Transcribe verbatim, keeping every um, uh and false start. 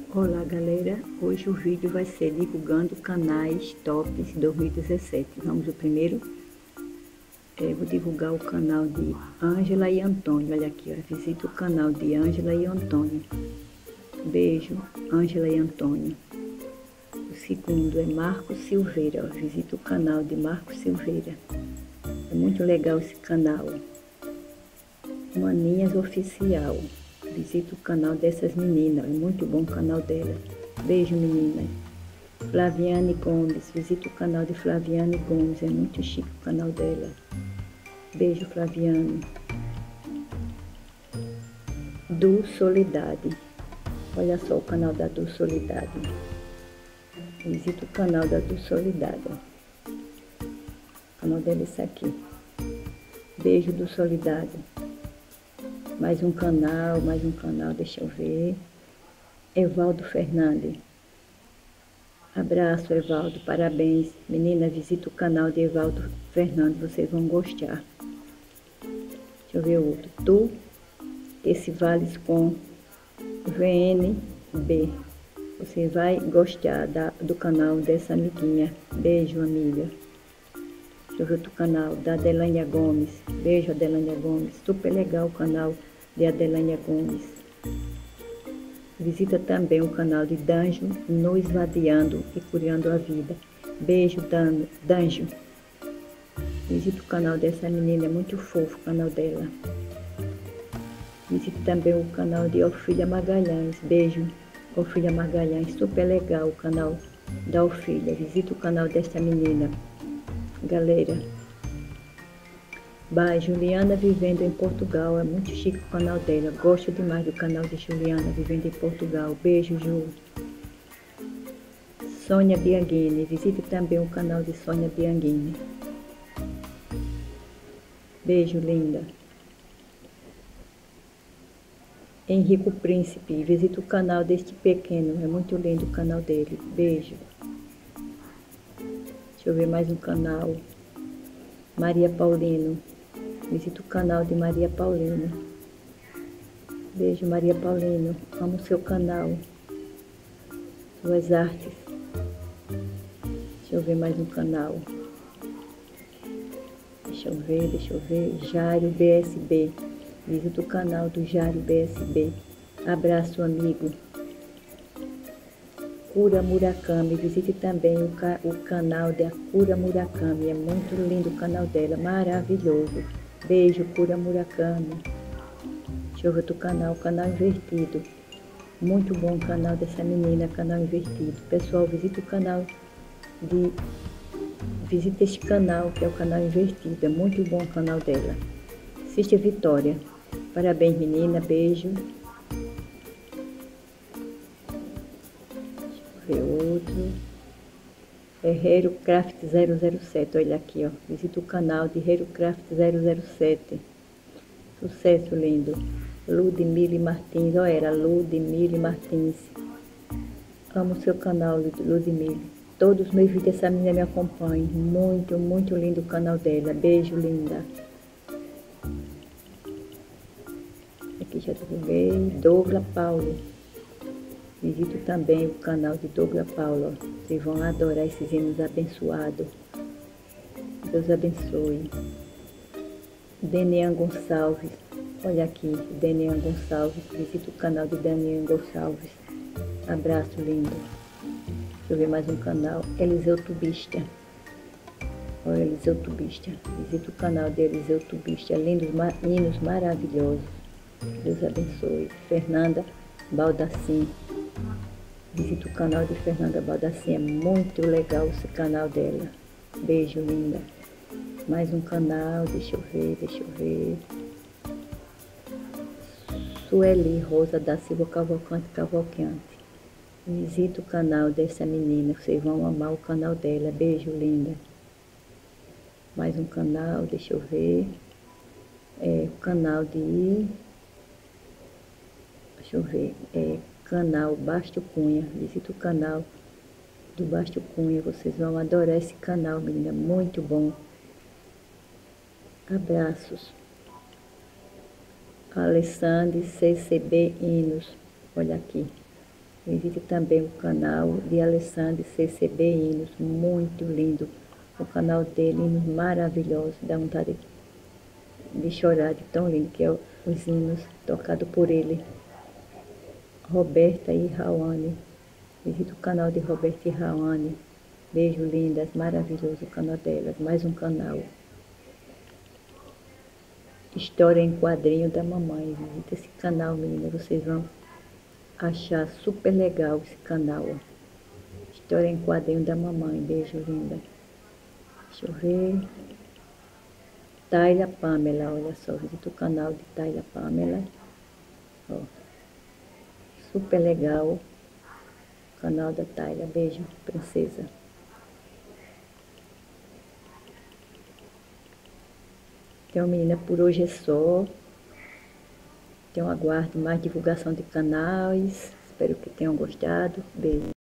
Olá galera, hoje o vídeo vai ser divulgando canais tops dois mil e dezessete. Vamos ao primeiro. É, vou divulgar o canal de Ângela e Antônio. Olha aqui, ó, visita o canal de Ângela e Antônio. Beijo, Ângela e Antônio. O segundo é Marcos Silveira, ó, visita o canal de Marcos Silveira. É muito legal esse canal. Maninhas Oficial. Visita o canal dessas meninas, é muito bom o canal dela. Beijo, meninas. Flaviane Gomes, visita o canal de Flaviane Gomes, é muito chique o canal dela. Beijo, Flaviane. Du Soledade, olha só o canal da Du Soledade. Visita o canal da Du Soledade. O canal dela é esse aqui. Beijo, Du Soledade. Mais um canal, mais um canal, deixa eu ver. Evaldo Fernandes. Abraço, Evaldo, parabéns. Menina, visita o canal de Evaldo Fernandes, vocês vão gostar. Deixa eu ver outro. Tu, esse vales com V N B. Você vai gostar da, do canal dessa amiguinha. Beijo, amiga. Deixa eu ver outro canal, da Adelânia Gomes. Beijo, Adelânia Gomes. Super legal o canal de Adelânia Gomes. Visita também o canal de Danjo, no Esvaziando e Curiando a Vida. Beijo, Dan, Danjo. Visita o canal dessa menina, é muito fofo o canal dela. Visita também o canal de Ofília Magalhães. Beijo, Ofília Magalhães. Super legal o canal da Ofília. Visita o canal dessa menina, galera. Bye, Juliana vivendo em Portugal, é muito chique o canal dela, gosto demais do canal de Juliana vivendo em Portugal. Beijo, Ju. Sônia Bianchini, visite também o canal de Sônia Bianchini. Beijo, linda. Henrico Príncipe, visite o canal deste pequeno, é muito lindo o canal dele. Beijo. Deixa eu ver mais um canal. Maria Paulino. Visita o canal de Maria Paulina. Beijo, Maria Paulino. Amo o seu canal. Suas artes. Deixa eu ver mais um canal. Deixa eu ver, deixa eu ver. Jário B S B. Visita o canal do Jário B S B. Abraço, amigo. Cura Murakami. Visite também o, ca o canal da Cura Murakami. É muito lindo o canal dela. Maravilhoso. Beijo, Cura Murakami. Deixa eu ver outro canal, canal invertido. Muito bom o canal dessa menina, canal invertido. Pessoal, visita o canal de... Visita este canal, que é o canal invertido. É muito bom o canal dela. Assiste a Vitória. Parabéns, menina. Beijo. Deixa eu ver outro. Herreiro Craft zero zero sete, olha aqui, ó. Visita o canal de Herreiro Craft zero zero sete. Sucesso, lindo. Ludmile Martins, ó, era Ludmile Martins. Amo o seu canal, Ludmile. Todos os meus vídeos essa menina me acompanha. Muito, muito lindo o canal dela. Beijo, linda. Aqui já divulguei. Douglas Paulo. Visito também o canal de Douglas Paulo. Vocês vão adorar esses hinos abençoados. Deus abençoe. Denian Gonçalves. Olha aqui, Denian Gonçalves. Visita o canal de Denian Gonçalves. Abraço, lindo. Deixa eu ver mais um canal. Eliseu Tubista. Olha, Eliseu Tubista. Visita o canal de Eliseu Tubista. Lindos hinos maravilhosos. Deus abençoe. Fernanda Baldassim. Visita o canal de Fernanda Baldassim, é muito legal esse canal dela. Beijo, linda. Mais um canal, deixa eu ver, deixa eu ver. Sueli Rosa da Silva Cavalcante Cavalcante. Visita o canal dessa menina, vocês vão amar o canal dela. Beijo, linda. Mais um canal, deixa eu ver. É o canal de... Deixa eu ver, é... canal Basto Cunha, visita o canal do Basto Cunha, vocês vão adorar esse canal, menina, muito bom. Abraços. Alessandre C C B Hinos, olha aqui, Visite também o canal de Alessandro C C B Hinos, muito lindo. O canal dele, hinos maravilhosos, dá vontade de chorar de tão lindo que é os hinos tocados por ele. Roberta e Rawane. Visite o canal de Roberta e Rawane. Beijo, lindas, maravilhoso o canal delas. Mais um canal. História em quadrinho da mamãe. Visita esse canal, menina. Vocês vão achar super legal esse canal. Ó. História em quadrinho da mamãe. Beijo, linda. Deixa eu ver. Tayla Pamela, olha só. Visita o canal de Tayla Pamela. Ó. Super legal. O canal da Tayla. Beijo, princesa. Então, menina, por hoje é só. Então, aguardo mais divulgação de canais. Espero que tenham gostado. Beijo.